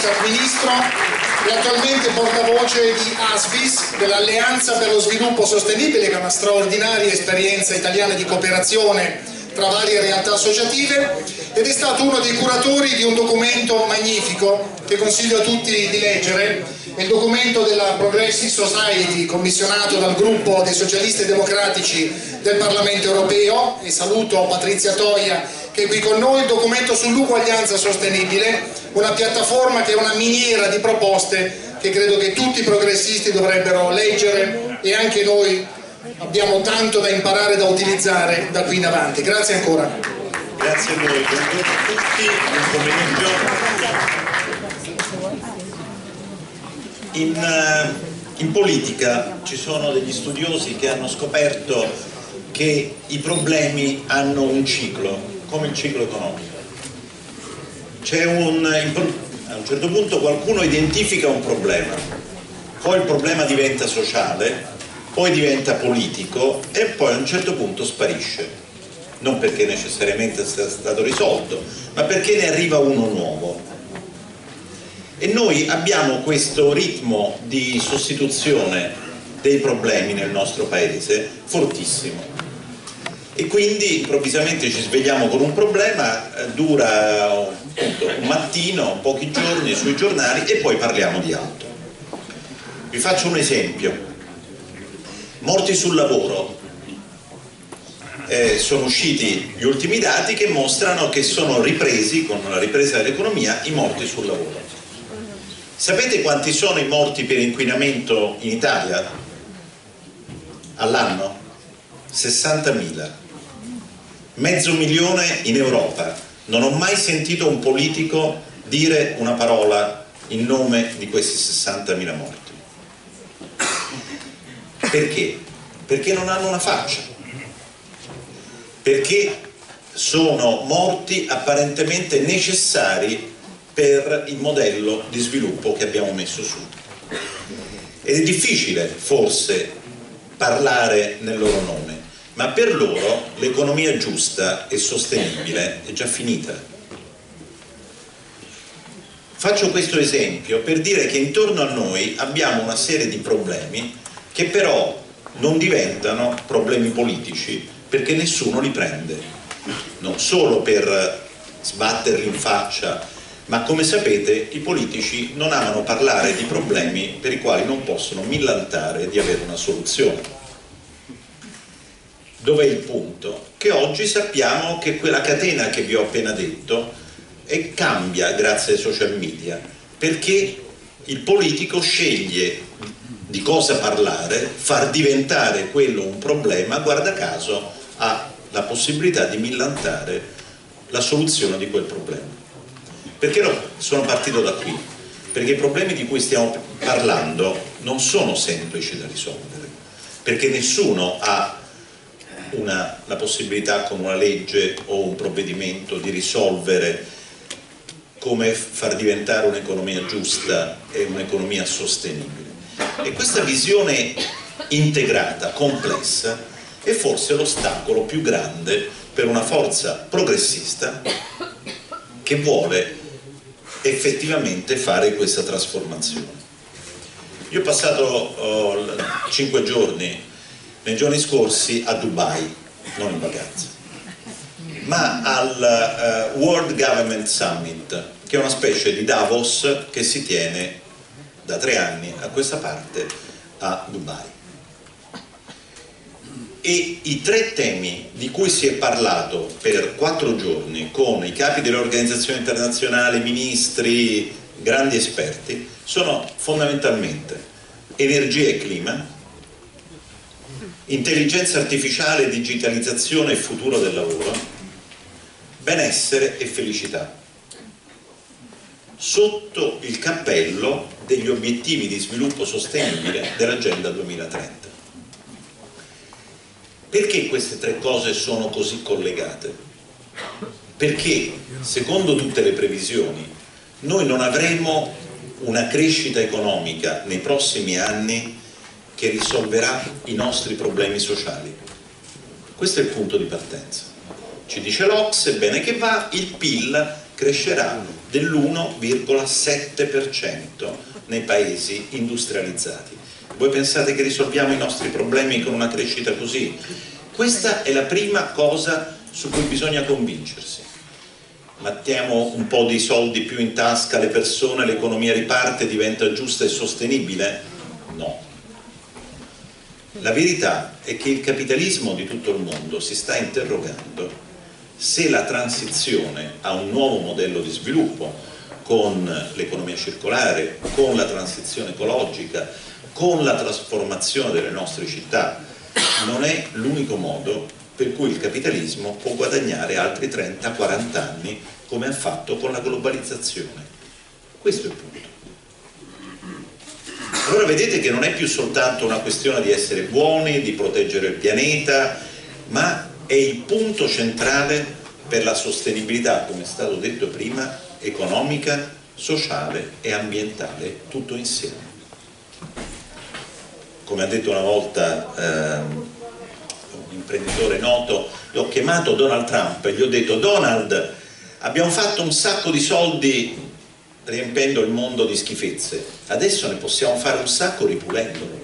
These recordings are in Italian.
Ministro, è attualmente portavoce di ASVIS, dell'Alleanza per lo Sviluppo Sostenibile, che è una straordinaria esperienza italiana di cooperazione tra varie realtà associative, ed è stato uno dei curatori di un documento magnifico che consiglio a tutti di leggere. È il documento della Progressive Society, commissionato dal gruppo dei Socialisti e Democratici del Parlamento Europeo, e saluto Patrizia Toia che è qui con noi. Il documento sull'uguaglianza sostenibile, una piattaforma che è una miniera di proposte che credo che tutti i progressisti dovrebbero leggere, e anche noi abbiamo tanto da imparare, da utilizzare da qui in avanti. Grazie ancora. Grazie a voi, buongiorno a tutti, buon pomeriggio. In politica ci sono degli studiosi che hanno scoperto che i problemi hanno un ciclo, come il ciclo economico. A un certo punto qualcuno identifica un problema, poi il problema diventa sociale, poi diventa politico e poi a un certo punto sparisce. Non perché necessariamente sia stato risolto, ma perché ne arriva uno nuovo. E noi abbiamo questo ritmo di sostituzione dei problemi nel nostro paese fortissimo. E quindi improvvisamente ci svegliamo con un problema, dura appunto un mattino, pochi giorni sui giornali e poi parliamo di altro. Vi faccio un esempio. Morti sul lavoro. Sono usciti gli ultimi dati che mostrano che sono ripresi, con la ripresa dell'economia, i morti sul lavoro. Sapete quanti sono i morti per inquinamento in Italia all'anno? 60.000. 500.000 in Europa. Non ho mai sentito un politico dire una parola in nome di questi 60.000 morti. Perché? Perché non hanno una faccia. Perché sono morti apparentemente necessari per il modello di sviluppo che abbiamo messo su. Ed è difficile forse parlare nel loro nome, ma per loro l'economia giusta e sostenibile è già finita. Faccio questo esempio per dire che intorno a noi abbiamo una serie di problemi che però non diventano problemi politici, perché nessuno li prende, non solo per sbatterli in faccia, ma come sapete i politici non amano parlare di problemi per i quali non possono millantare di avere una soluzione. Dov'è il punto? Che oggi sappiamo che quella catena che vi ho appena detto cambia grazie ai social media, perché il politico sceglie di cosa parlare, far diventare quello un problema, guarda caso ha la possibilità di millantare la soluzione di quel problema. Perché sono partito da qui? Perché i problemi di cui stiamo parlando non sono semplici da risolvere, perché nessuno ha la possibilità con una legge o un provvedimento di risolvere come far diventare un'economia giusta e un'economia sostenibile. E questa visione integrata, complessa, è forse l'ostacolo più grande per una forza progressista che vuole effettivamente fare questa trasformazione. Io ho passato 5 giorni nei giorni scorsi a Dubai, non in vacanza, ma al World Government Summit, che è una specie di Davos che si tiene da 3 anni a questa parte a Dubai. E i 3 temi di cui si è parlato per 4 giorni con i capi delle organizzazioni internazionali, ministri, grandi esperti, sono fondamentalmente energia e clima, intelligenza artificiale, digitalizzazione e futuro del lavoro, benessere e felicità, sotto il cappello degli obiettivi di sviluppo sostenibile dell'Agenda 2030. Perché queste 3 cose sono così collegate? Perché, secondo tutte le previsioni, noi non avremo una crescita economica nei prossimi anni che risolverà i nostri problemi sociali. Questo è il punto di partenza. Ci dice l'Ocse, bene che va, il PIL crescerà dell'1,7% nei paesi industrializzati. Voi pensate che risolviamo i nostri problemi con una crescita così? Questa è la prima cosa su cui bisogna convincersi. Mettiamo un po' di soldi più in tasca alle persone, l'economia riparte, diventa giusta e sostenibile? No. La verità è che il capitalismo di tutto il mondo si sta interrogando se la transizione a un nuovo modello di sviluppo, con l'economia circolare, con la transizione ecologica, con la trasformazione delle nostre città, non è l'unico modo per cui il capitalismo può guadagnare altri 30-40 anni come ha fatto con la globalizzazione. Questo è il punto. Allora vedete che non è più soltanto una questione di essere buoni, di proteggere il pianeta, ma è il punto centrale per la sostenibilità, come è stato detto prima, economica, sociale e ambientale, tutto insieme. Come ha detto una volta un imprenditore noto, l'ho chiamato Donald Trump e gli ho detto: Donald, abbiamo fatto un sacco di soldi riempendo il mondo di schifezze, adesso ne possiamo fare un sacco ripulendolo.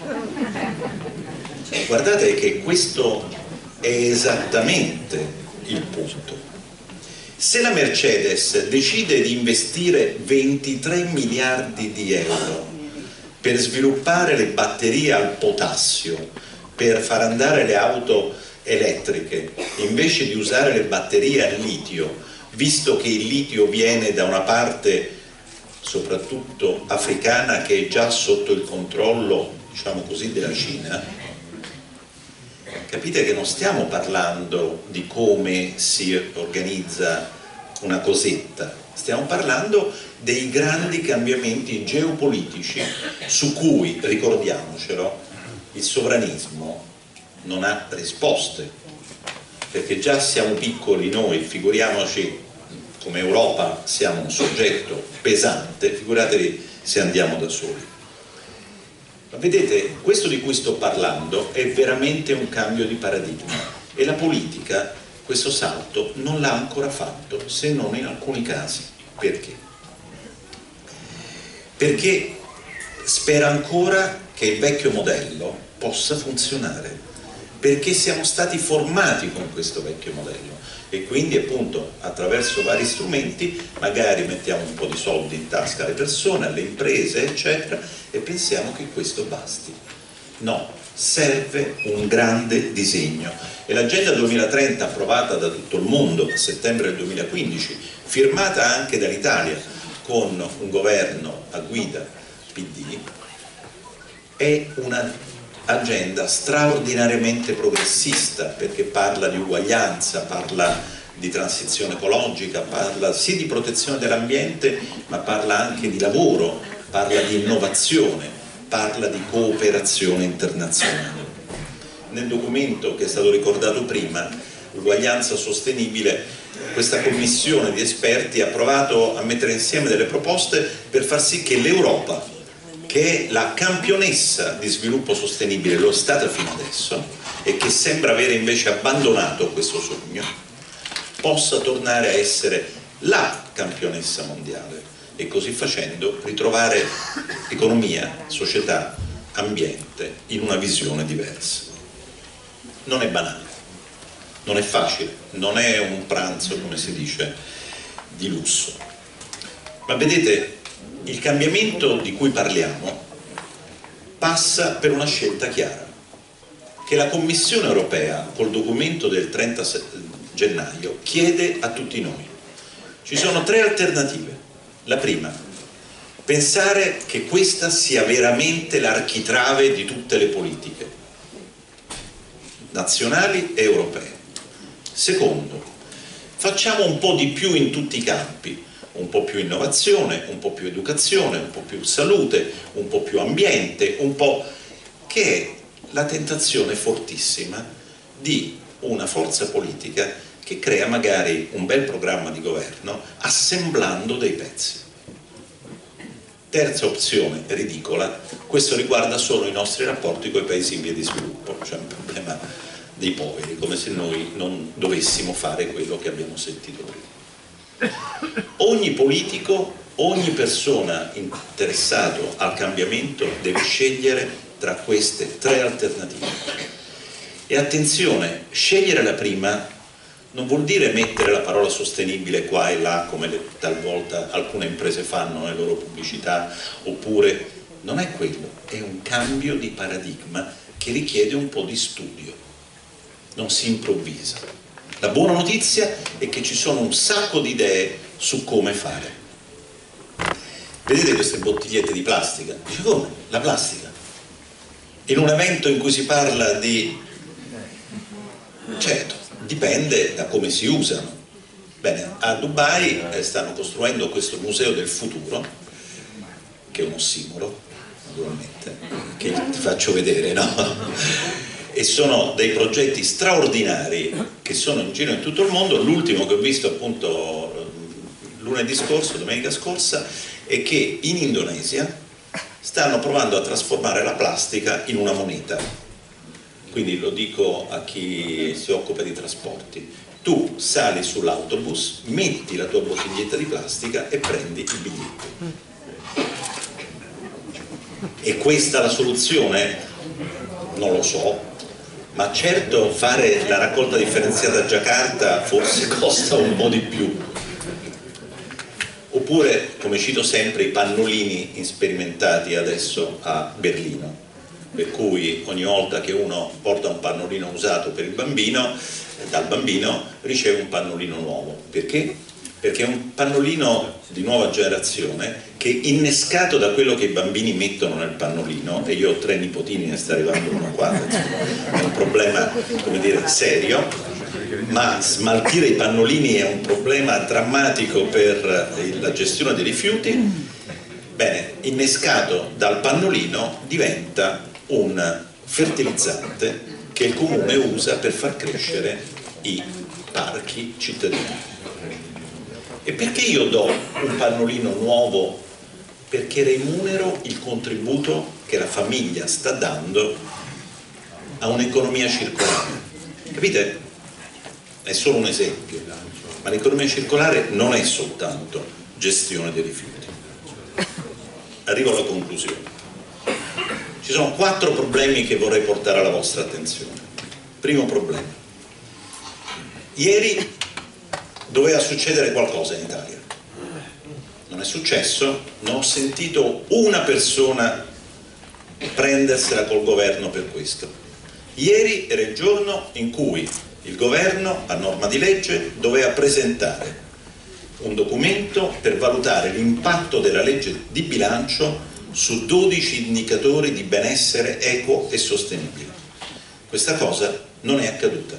Guardate che questo è esattamente il punto. Se la Mercedes decide di investire 23 miliardi di euro per sviluppare le batterie al potassio, per far andare le auto elettriche, invece di usare le batterie al litio, visto che il litio viene da una parte soprattutto africana che è già sotto il controllo, diciamo così, della Cina, capite che non stiamo parlando di come si organizza una cosetta, stiamo parlando dei grandi cambiamenti geopolitici su cui, ricordiamocelo, il sovranismo non ha risposte, perché già siamo piccoli noi, figuriamoci come Europa siamo un soggetto pesante, figuratevi se andiamo da soli. Ma vedete, questo di cui sto parlando è veramente un cambio di paradigma e la politica questo salto non l'ha ancora fatto, se non in alcuni casi. Perché? Perché spera ancora che il vecchio modello possa funzionare, perché siamo stati formati con questo vecchio modello e quindi appunto attraverso vari strumenti magari mettiamo un po' di soldi in tasca alle persone, alle imprese eccetera e pensiamo che questo basti. No, serve un grande disegno e l'agenda 2030 approvata da tutto il mondo a settembre del 2015, firmata anche dall'Italia con un governo a guida PD, è un'agenda straordinariamente progressista perché parla di uguaglianza, parla di transizione ecologica, parla sì di protezione dell'ambiente ma parla anche di lavoro, parla di innovazione, parla di cooperazione internazionale. Nel documento che è stato ricordato prima, uguaglianza sostenibile, questa commissione di esperti ha provato a mettere insieme delle proposte per far sì che l'Europa, che è la campionessa di sviluppo sostenibile, lo è stata fino adesso e che sembra avere invece abbandonato questo sogno, possa tornare a essere la campionessa mondiale e così facendo ritrovare economia, società, ambiente in una visione diversa. Non è banale, non è facile, non è un pranzo, come si dice, di lusso. Ma vedete, il cambiamento di cui parliamo passa per una scelta chiara, che la Commissione europea, col documento del 30 gennaio, chiede a tutti noi. Ci sono tre alternative. La prima, pensare che questa sia veramente l'architrave di tutte le politiche, nazionali e europee. Secondo, facciamo un po' di più in tutti i campi, un po' più innovazione, un po' più educazione, un po' più salute, un po' più ambiente, un po' che è la tentazione fortissima di una forza politica che crea magari un bel programma di governo assemblando dei pezzi. Terza opzione, ridicola, questo riguarda solo i nostri rapporti con i paesi in via di sviluppo, cioè un problema dei poveri, come se noi non dovessimo fare quello che abbiamo sentito prima. Ogni politico, ogni persona interessato al cambiamento deve scegliere tra queste tre alternative. E attenzione, scegliere la prima non vuol dire mettere la parola sostenibile qua e là, come talvolta alcune imprese fanno nelle loro pubblicità, oppure non è quello, è un cambio di paradigma che richiede un po' di studio, non si improvvisa. La buona notizia è che ci sono un sacco di idee su come fare. Vedete queste bottigliette di plastica? Dice, come? La plastica? In un evento in cui si parla di... Certo, dipende da come si usano. Bene, a Dubai stanno costruendo questo museo del futuro, che è un ossimoro, naturalmente, che ti faccio vedere, no? E sono dei progetti straordinari che sono in giro in tutto il mondo. L'ultimo che ho visto appunto lunedì scorso, domenica scorsa, è che in Indonesia stanno provando a trasformare la plastica in una moneta. Quindi lo dico a chi si occupa di trasporti: tu sali sull'autobus, metti la tua bottiglietta di plastica e prendi il biglietto. È questa la soluzione? Non lo so, ma certo fare la raccolta differenziata a Giacarta forse costa un po' di più. Oppure, come cito sempre, i pannolini sperimentati adesso a Berlino, per cui ogni volta che uno porta un pannolino usato per il bambino, dal bambino riceve un pannolino nuovo. Perché? Perché è un pannolino di nuova generazione che, innescato da quello che i bambini mettono nel pannolino, e io ho 3 nipotini, ne sta arrivando uno qua, insomma, è un problema, come dire, serio, ma smaltire i pannolini è un problema drammatico per la gestione dei rifiuti. Bene, innescato dal pannolino diventa un fertilizzante che il comune usa per far crescere i parchi cittadini. E perché io do un pannolino nuovo? Perché remunero il contributo che la famiglia sta dando a un'economia circolare. Capite? È solo un esempio, ma l'economia circolare non è soltanto gestione dei rifiuti. Arrivo alla conclusione. Ci sono 4 problemi che vorrei portare alla vostra attenzione. Primo problema: ieri doveva succedere qualcosa in Italia, non è successo, non ho sentito una persona prendersela col governo per questo. Ieri era il giorno in cui il governo, a norma di legge, doveva presentare un documento per valutare l'impatto della legge di bilancio su 12 indicatori di benessere equo e sostenibile. Questa cosa non è accaduta.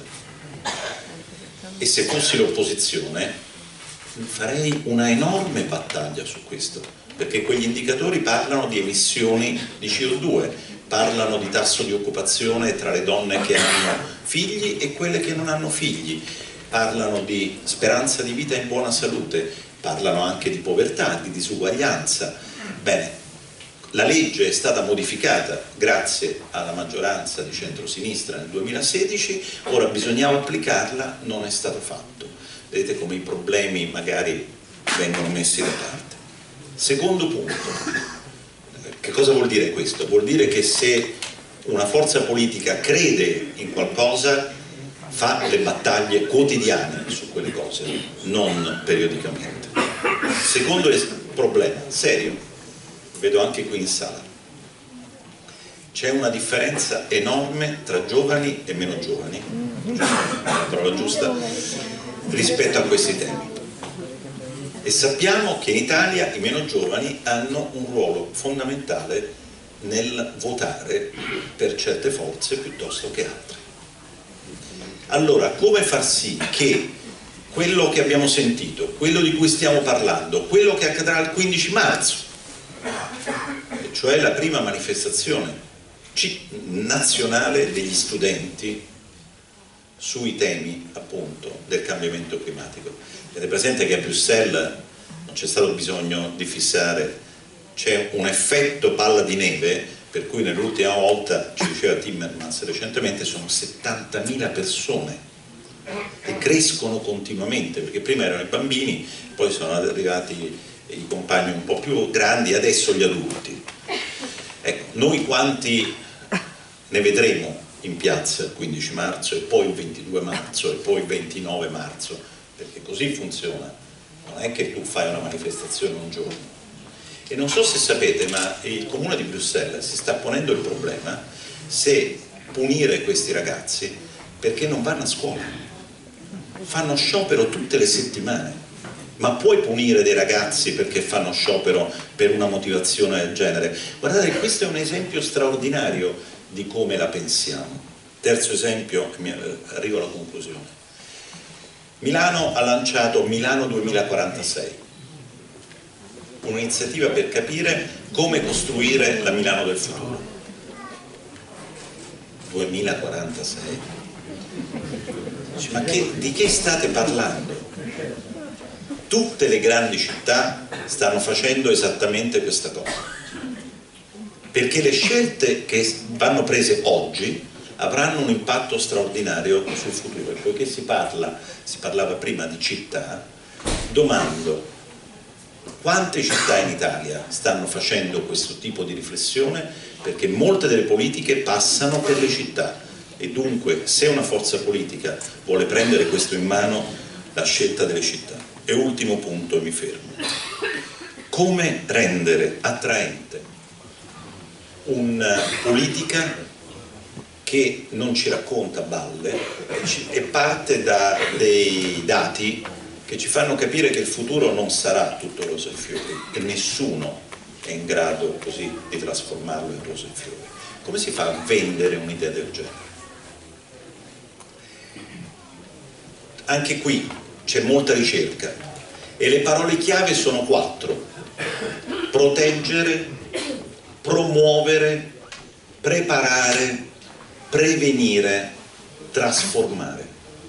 E se fossi l'opposizione farei una enorme battaglia su questo, perché quegli indicatori parlano di emissioni di CO2, parlano di tasso di occupazione tra le donne che hanno figli e quelle che non hanno figli, parlano di speranza di vita in buona salute, parlano anche di povertà, di disuguaglianza. Bene, la legge è stata modificata grazie alla maggioranza di centrosinistra nel 2016, ora bisognava applicarla, non è stato fatto. Vedete come i problemi magari vengono messi da parte. Secondo punto. Che cosa vuol dire questo? Vuol dire che se una forza politica crede in qualcosa, fa le battaglie quotidiane su quelle cose, non periodicamente. Secondo problema, serio, vedo anche qui in sala, c'è una differenza enorme tra giovani e meno giovani, la parola giusta, rispetto a questi temi. E sappiamo che in Italia i meno giovani hanno un ruolo fondamentale nel votare per certe forze piuttosto che altre. Allora, come far sì che quello che abbiamo sentito, quello di cui stiamo parlando, quello che accadrà il 15 marzo, cioè la prima manifestazione nazionale degli studenti sui temi appunto del cambiamento climatico. Avete presente che a Bruxelles non c'è stato bisogno di fissare, c'è un effetto palla di neve, per cui nell'ultima volta, ci diceva Timmermans recentemente, sono 70.000 persone e crescono continuamente, perché prima erano i bambini, poi sono arrivati i compagni un po' più grandi, adesso gli adulti. Ecco, noi quanti ne vedremo in piazza il 15 marzo e poi il 22 marzo e poi il 29 marzo, perché così funziona, non è che tu fai una manifestazione un giorno. E non so se sapete, ma il Comune di Bruxelles si sta ponendo il problema se punire questi ragazzi perché non vanno a scuola, fanno sciopero tutte le settimane. Ma puoi punire dei ragazzi perché fanno sciopero per una motivazione del genere? Guardate, questo è un esempio straordinario di come la pensiamo. Terzo esempio, arrivo alla conclusione. Milano ha lanciato Milano 2046, un'iniziativa per capire come costruire la Milano del futuro. 2046? Ma di che state parlando? Tutte le grandi città stanno facendo esattamente questa cosa, perché le scelte che vanno prese oggi avranno un impatto straordinario sul futuro. E poiché si parlava prima di città, domando: quante città in Italia stanno facendo questo tipo di riflessione? Perché molte delle politiche passano per le città, e dunque se una forza politica vuole prendere questo in mano, la scelta delle città. E ultimo punto, e mi fermo: come rendere attraente una politica che non ci racconta balle e parte da dei dati che ci fanno capire che il futuro non sarà tutto rose e fiori, e nessuno è in grado così di trasformarlo in rose e fiori. Come si fa a vendere un'idea del genere? Anche qui c'è molta ricerca e le parole chiave sono 4: proteggere, promuovere, preparare, prevenire, trasformare.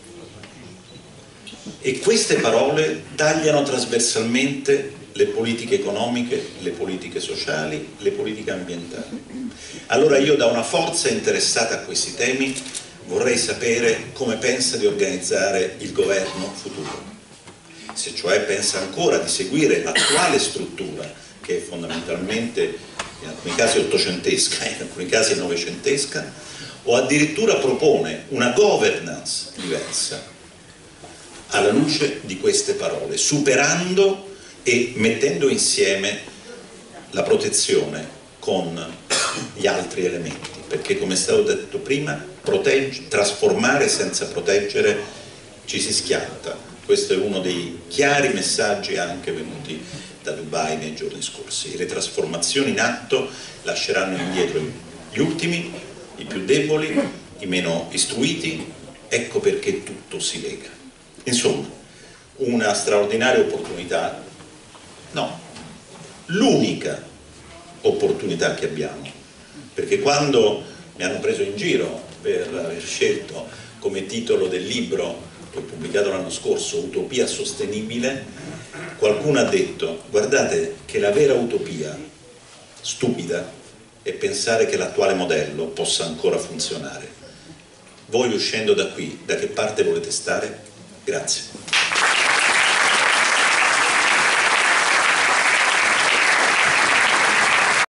E queste parole tagliano trasversalmente le politiche economiche, le politiche sociali, le politiche ambientali. Allora io, da una forza interessata a questi temi, vorrei sapere come pensa di organizzare il governo futuro. Se cioè pensa ancora di seguire l'attuale struttura, che è fondamentalmente in alcuni casi ottocentesca, in alcuni casi novecentesca, o addirittura propone una governance diversa alla luce di queste parole, superando e mettendo insieme la protezione con gli altri elementi, perché, come è stato detto prima, trasformare senza proteggere ci si schianta. Questo è uno dei chiari messaggi anche venuti da Dubai nei giorni scorsi. Le trasformazioni in atto lasceranno indietro gli ultimi, i più deboli, i meno istruiti. Ecco perché tutto si lega. Insomma, una straordinaria opportunità, no, l'unica opportunità che abbiamo, perché quando mi hanno preso in giro per aver scelto come titolo del libro che ho pubblicato l'anno scorso Utopia sostenibile, qualcuno ha detto: guardate che la vera utopia stupida è pensare che l'attuale modello possa ancora funzionare. Voi, uscendo da qui, da che parte volete stare? Grazie.